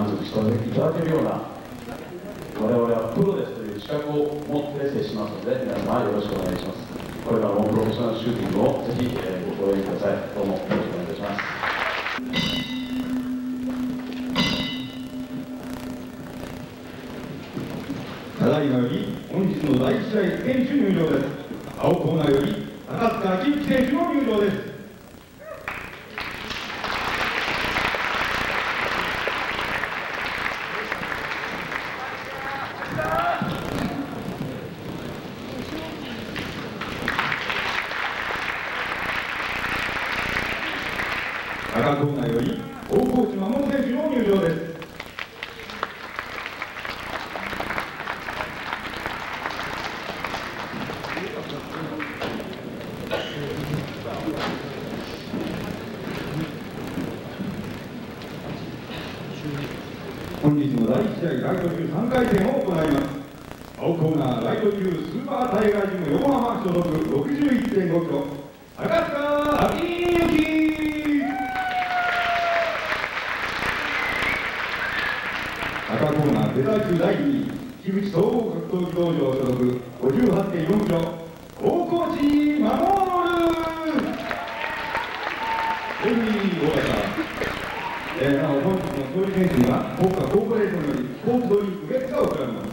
満足していただけるような、我々はプロですという資格を持って接しますので、皆様よろしくお願いします。これからもプロフェッショナルシューティングをぜひご応援ください。どうもよろしくお願いいたします。 ただいまより本日の第1試合選手入場です。青コーナーより高塚明之選手の入場です。赤コーナーより大河内守選手の入場です。本日の第1試合ライト級3回戦を行います。青コーナーライト級スーパータイガージム横浜所属 61.5 キロ高塚明之。赤コーナーフェザー級第2位樋口総合格闘技道場所属 58.4 キロ大河内守。なお本日の勝利選手には国家コーポレーションよりスポーツドリンクが贈られます。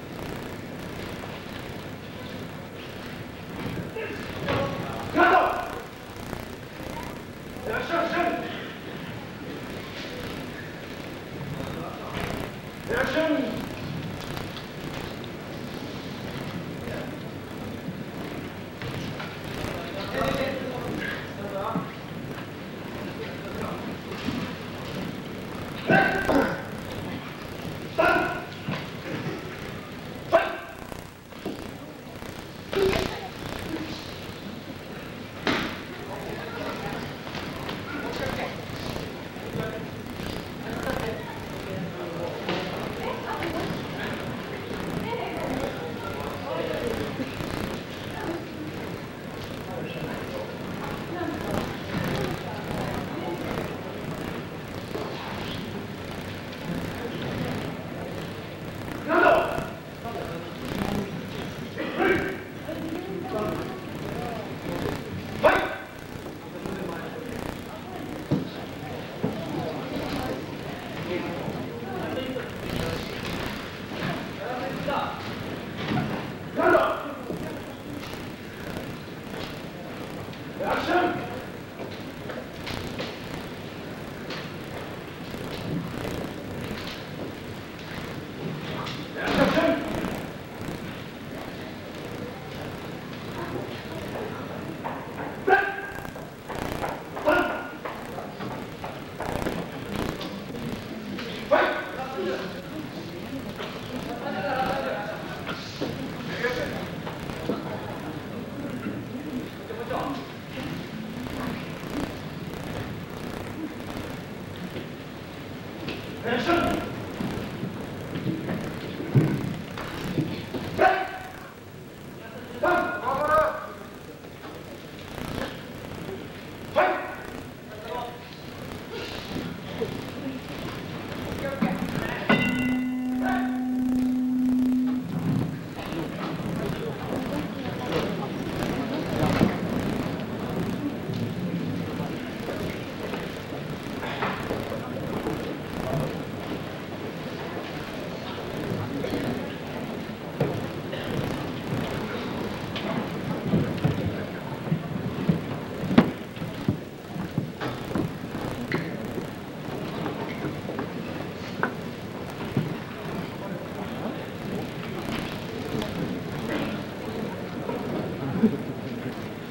カット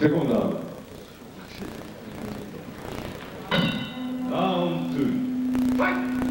セコンドアウト。ラウンド2。ファイト。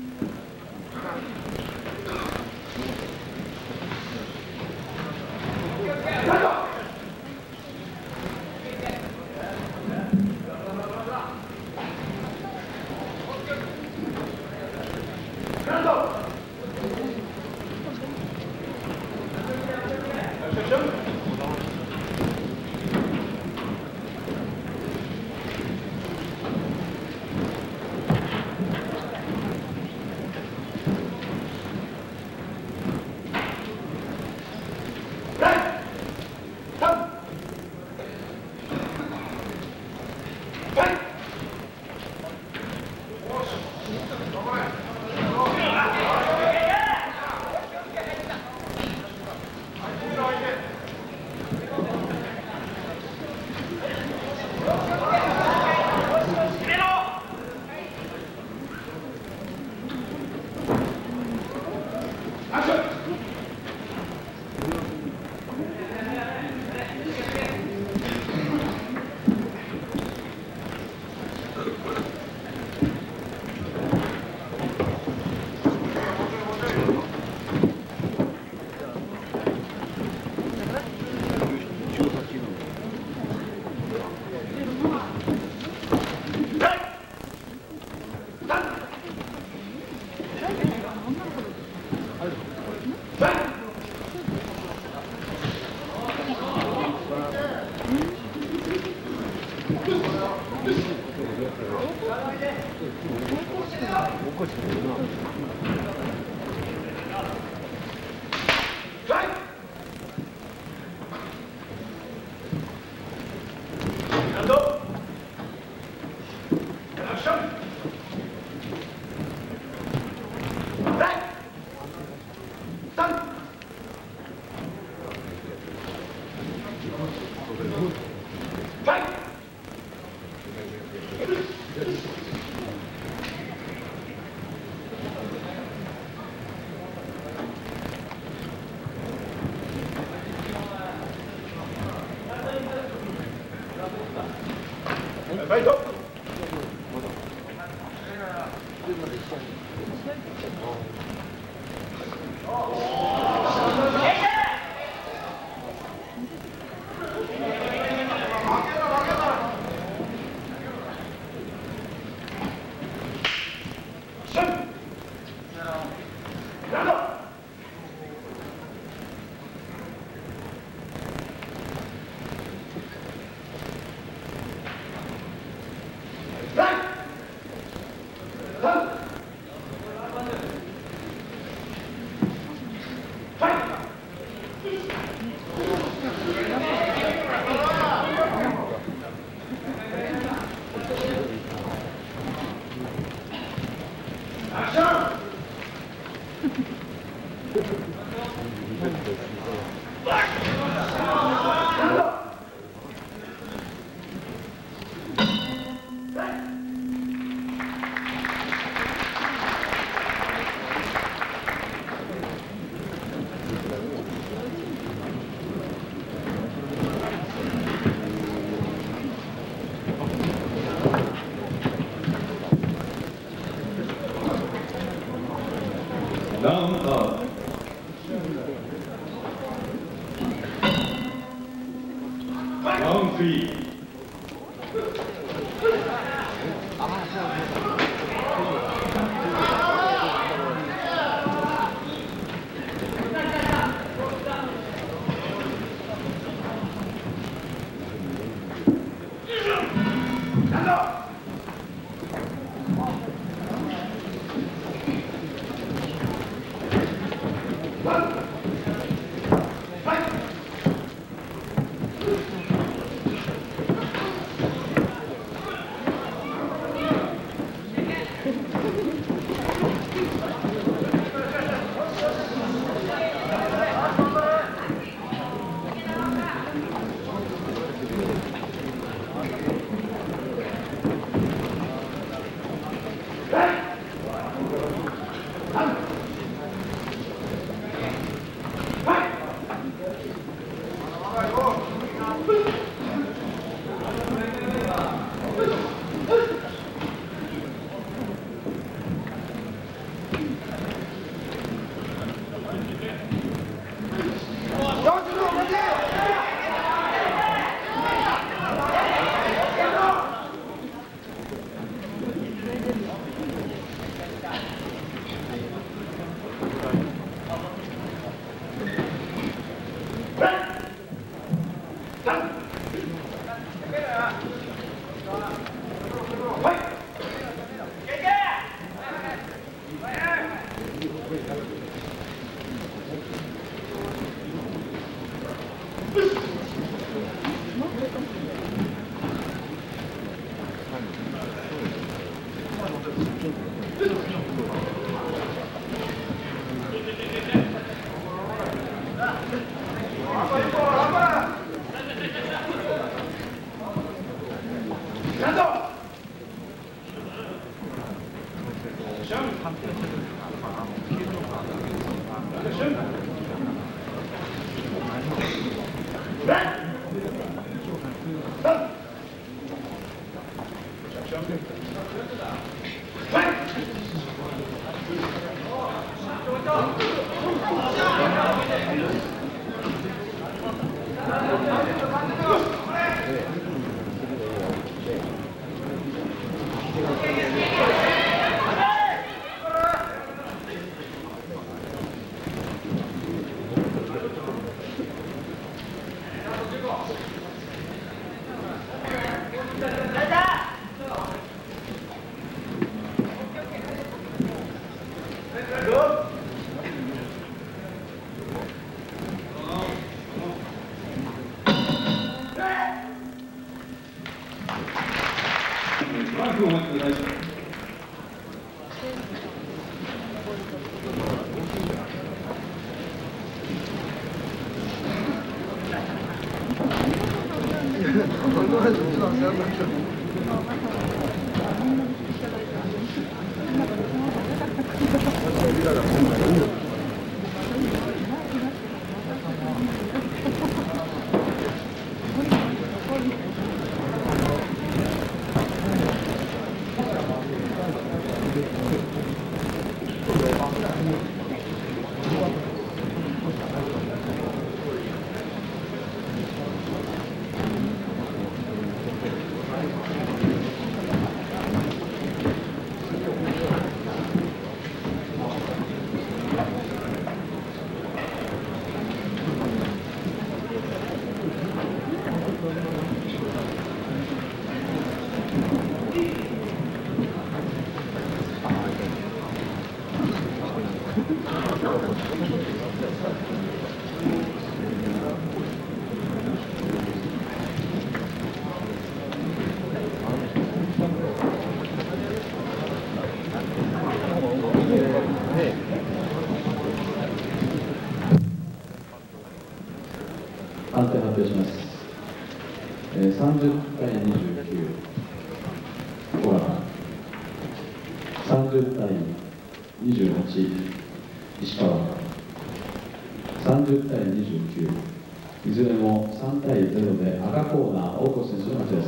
ファイト。 ラウンドアウト。ラウンド3。 マークをお待ちください。 判定発表します。30対29、小原。30対28、石川。30対29、いずれも3対0で赤コーナー、大越選手の勝ちです。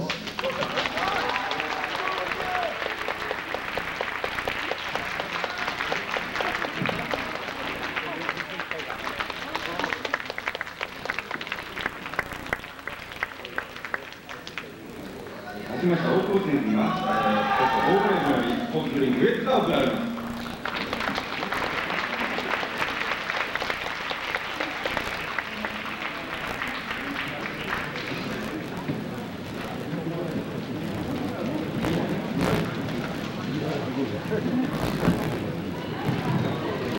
勝ちました大河内選手には、大河内のようにスポーツドリンクウェットが贈られます。 Thank you.